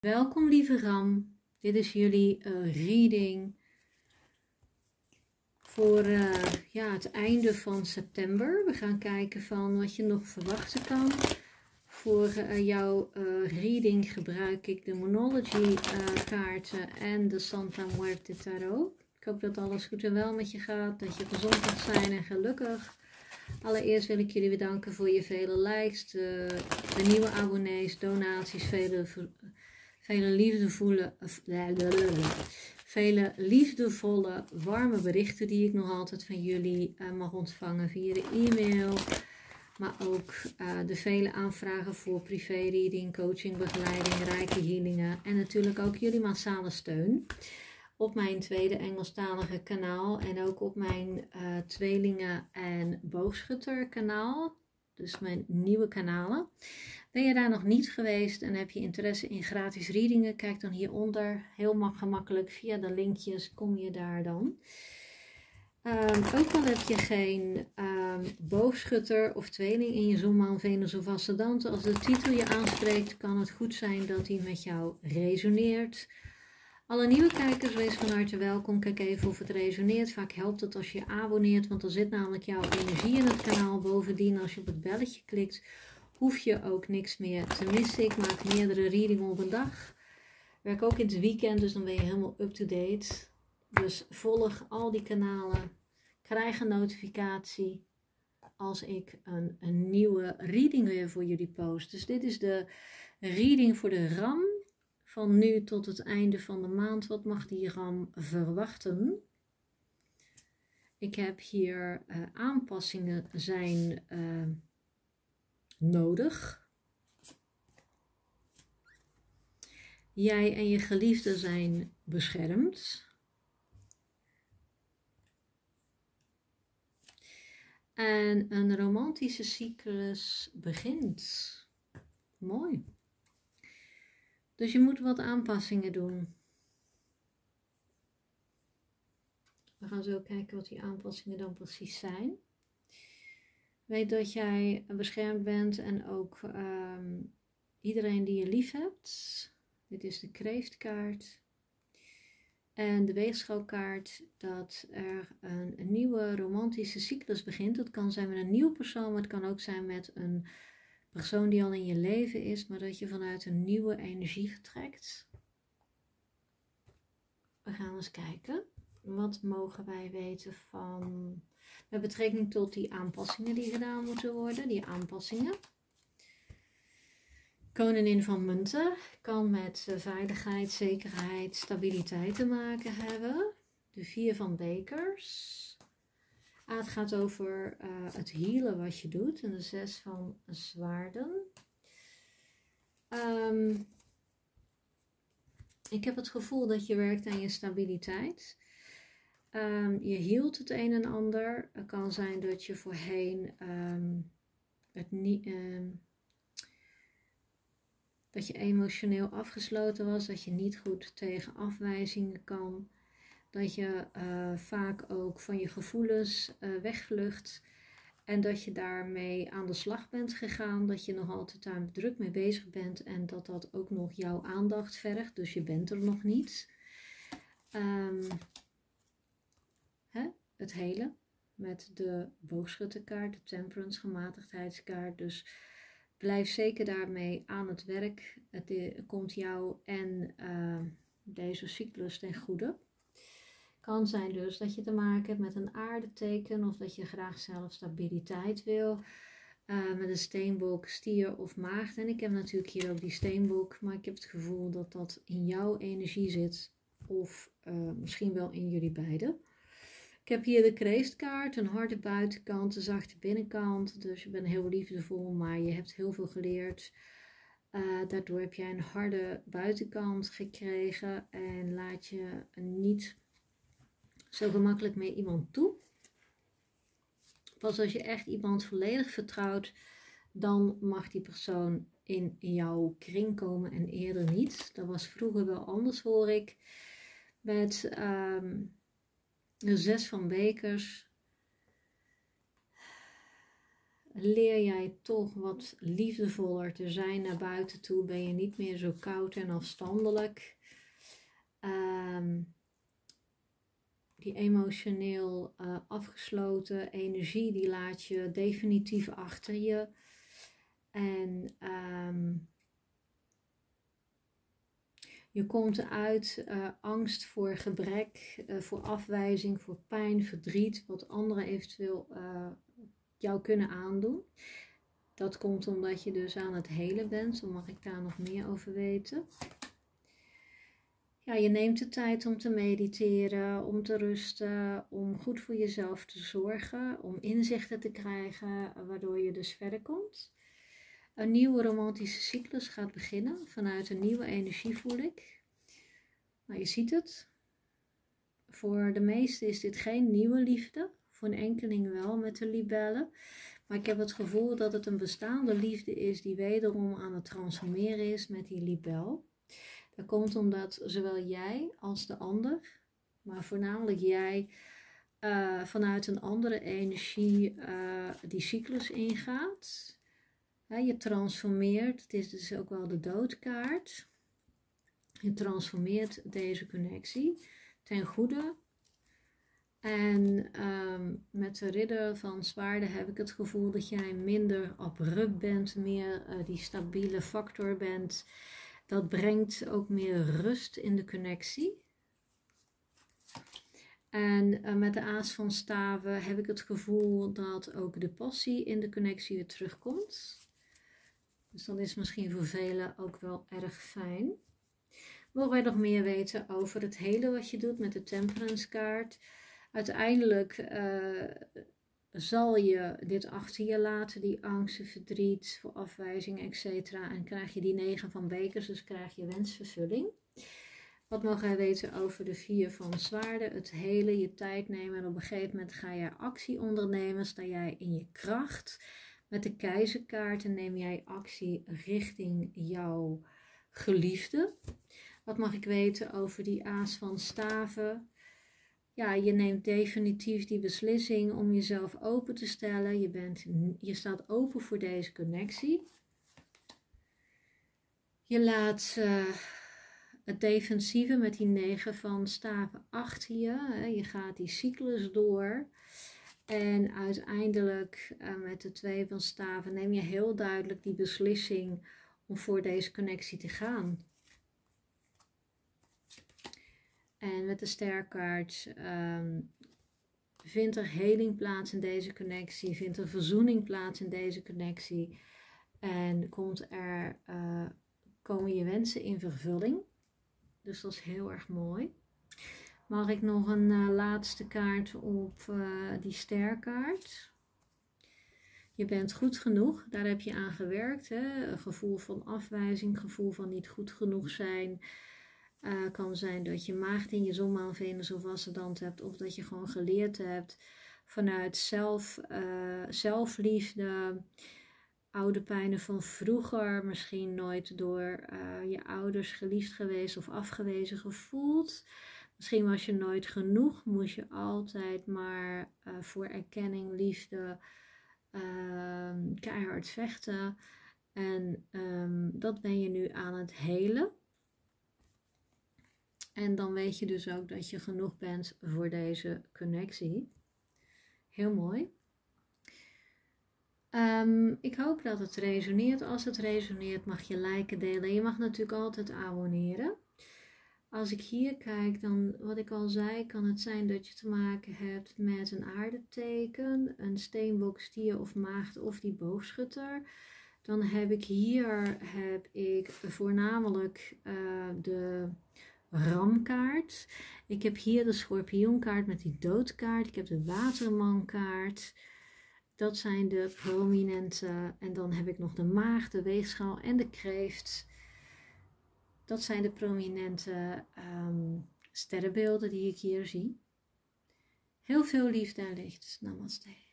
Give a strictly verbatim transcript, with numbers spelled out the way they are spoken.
Welkom lieve Ram, dit is jullie uh, reading voor uh, ja, het einde van september. We gaan kijken van wat je nog verwachten kan. Voor uh, jouw uh, reading gebruik ik de Moonology uh, kaarten en de Santa Muerte Tarot. Ik hoop dat alles goed en wel met je gaat, dat je gezond mag zijn en gelukkig. Allereerst wil ik jullie bedanken voor je vele likes, de, de nieuwe abonnees, donaties, vele... Vele liefdevolle, vele liefdevolle, warme berichten die ik nog altijd van jullie uh, mag ontvangen via de e-mail. Maar ook uh, de vele aanvragen voor privé-reading, coaching, begeleiding, rijke healingen. En natuurlijk ook jullie massale steun op mijn tweede Engelstalige kanaal. En ook op mijn uh, tweelingen- en boogschutter kanaal. Dus mijn nieuwe kanalen. Ben je daar nog niet geweest en heb je interesse in gratis readingen? Kijk dan hieronder. Heel gemakkelijk via de linkjes kom je daar dan. Um, ook al heb je geen um, boogschutter of tweeling in je zonmaan, Venus of ascendant. Als de titel je aanspreekt, kan het goed zijn dat die met jou resoneert. Alle nieuwe kijkers, wees van harte welkom. Kijk even of het resoneert. Vaak helpt het als je abonneert, want dan zit namelijk jouw energie in het kanaal. Bovendien, als je op het belletje klikt, hoef je ook niks meer te missen. Ik maak meerdere readingen op een dag. Werk ook in het weekend, dus dan ben je helemaal up-to-date. Dus volg al die kanalen. Krijg een notificatie als ik een, een nieuwe reading weer voor jullie post. Dus dit is de reading voor de Ram. Van nu tot het einde van de maand. Wat mag die Ram verwachten? Ik heb hier uh, aanpassingen zijn uh, nodig. Jij en je geliefde zijn beschermd. En een romantische cyclus begint. Mooi. Dus je moet wat aanpassingen doen. We gaan zo kijken wat die aanpassingen dan precies zijn. Weet dat jij beschermd bent en ook um, iedereen die je lief hebt. Dit is de kreeftkaart. En de weegschaalkaart dat er een, een nieuwe romantische cyclus begint. Dat kan zijn met een nieuwe persoon, maar het kan ook zijn met een persoon die al in je leven is, maar dat je vanuit een nieuwe energie vertrekt. We gaan eens kijken. Wat mogen wij weten van, met betrekking tot die aanpassingen die gedaan moeten worden, die aanpassingen. Koningin van Munten kan met veiligheid, zekerheid, stabiliteit te maken hebben. De vier van bekers. Ah, het gaat over uh, het healen wat je doet. En de zes van zwaarden. Um, ik heb het gevoel dat je werkt aan je stabiliteit. Um, je hield het een en ander. Het kan zijn dat je voorheen um, het niet... Um, dat je emotioneel afgesloten was. Dat je niet goed tegen afwijzingen kan. Dat je uh, vaak ook van je gevoelens uh, wegvlucht. En dat je daarmee aan de slag bent gegaan. Dat je nog altijd daar druk mee bezig bent. En dat dat ook nog jouw aandacht vergt. Dus je bent er nog niet. Um, hè? Het hele. Met de boogschutterkaart. De temperance gematigdheidskaart. Dus blijf zeker daarmee aan het werk. Het komt jou en uh, deze cyclus ten goede. Kan zijn dus dat je te maken hebt met een aardeteken of dat je graag zelf stabiliteit wil. Uh, met een steenbok, stier of maagd. En ik heb natuurlijk hier ook die steenbok, maar ik heb het gevoel dat dat in jouw energie zit. Of uh, misschien wel in jullie beiden. Ik heb hier de kreeftkaart, een harde buitenkant, een zachte binnenkant. Dus je bent heel liefdevol, maar je hebt heel veel geleerd. Uh, daardoor heb jij een harde buitenkant gekregen en laat je niet zo gemakkelijk meer iemand toe. Pas als je echt iemand volledig vertrouwt, dan mag die persoon in jouw kring komen en eerder niet. Dat was vroeger wel anders, hoor ik. Met um, de zes van bekers. leer jij toch wat liefdevoller te zijn naar buiten toe. Ben je niet meer zo koud en afstandelijk. Um, die emotioneel uh, afgesloten energie, die laat je definitief achter je. En um, je komt uit uh, angst voor gebrek, uh, voor afwijzing, voor pijn, verdriet, wat anderen eventueel uh, jou kunnen aandoen. Dat komt omdat je dus aan het helen bent, zo mag ik daar nog meer over weten. Ja, je neemt de tijd om te mediteren, om te rusten, om goed voor jezelf te zorgen, om inzichten te krijgen, waardoor je dus verder komt. Een nieuwe romantische cyclus gaat beginnen vanuit een nieuwe energie, voel ik. Nou, je ziet het. Voor de meesten is dit geen nieuwe liefde. Voor een enkeling wel met de libellen. Maar ik heb het gevoel dat het een bestaande liefde is die wederom aan het transformeren is met die libel. Dat komt omdat zowel jij als de ander, maar voornamelijk jij, uh, vanuit een andere energie uh, die cyclus ingaat. Ja, je transformeert, het is dus ook wel de doodkaart. Je transformeert deze connectie ten goede. En um, met de ridder van zwaarden heb ik het gevoel dat jij minder abrupt bent, meer uh, die stabiele factor bent. Dat brengt ook meer rust in de connectie. En uh, met de aas van staven heb ik het gevoel dat ook de passie in de connectie weer terugkomt. Dus dat is misschien voor velen ook wel erg fijn. Mogen wij nog meer weten over het hele wat je doet met de Temperance kaart? Uiteindelijk uh, zal je dit achter je laten, die angst, verdriet, voor afwijzing, et cetera. En krijg je die negen van bekers, dus krijg je wensvervulling. Wat mogen wij weten over de vier van zwaarden? Het hele, je tijd nemen en op een gegeven moment ga jij actie ondernemen, sta jij in je kracht. Met de keizerkaarten neem jij actie richting jouw geliefde. Wat mag ik weten over die aas van staven? Ja, je neemt definitief die beslissing om jezelf open te stellen. Je, bent, je staat open voor deze connectie. Je laat uh, het defensieve met die negen van staven achter je. Hè. Je gaat die cyclus door. En uiteindelijk uh, met de twee van staven neem je heel duidelijk die beslissing om voor deze connectie te gaan. En met de sterkaart um, vindt er heling plaats in deze connectie, vindt er verzoening plaats in deze connectie. En komt er, uh, komen je wensen in vervulling. Dus dat is heel erg mooi. Mag ik nog een uh, laatste kaart op uh, die sterkaart? Je bent goed genoeg, daar heb je aan gewerkt. Hè? Een gevoel van afwijzing, gevoel van niet goed genoeg zijn. Uh, kan zijn dat je maagd in je zonmaan Venus of ascendant hebt. Of dat je gewoon geleerd hebt vanuit zelf, uh, zelfliefde. Oude pijnen van vroeger. Misschien nooit door uh, je ouders geliefd geweest of afgewezen gevoeld. Misschien was je nooit genoeg. Moest je altijd maar uh, voor erkenning, liefde, uh, keihard vechten. En um, dat ben je nu aan het helen. En dan weet je dus ook dat je genoeg bent voor deze connectie. Heel mooi. Um, ik hoop dat het resoneert. Als het resoneert mag je liken, delen. Je mag natuurlijk altijd abonneren. Als ik hier kijk, dan wat ik al zei, kan het zijn dat je te maken hebt met een aardeteken, een steenbok, stier of maagd of die boogschutter. Dan heb ik hier heb ik voornamelijk uh, de ramkaart. Ik heb hier de schorpioenkaart met die doodkaart. Ik heb de watermankaart. Dat zijn de prominente. En dan heb ik nog de maag, de weegschaal en de kreeft. Dat zijn de prominente um, sterrenbeelden die ik hier zie. Heel veel liefde en licht. Namaste.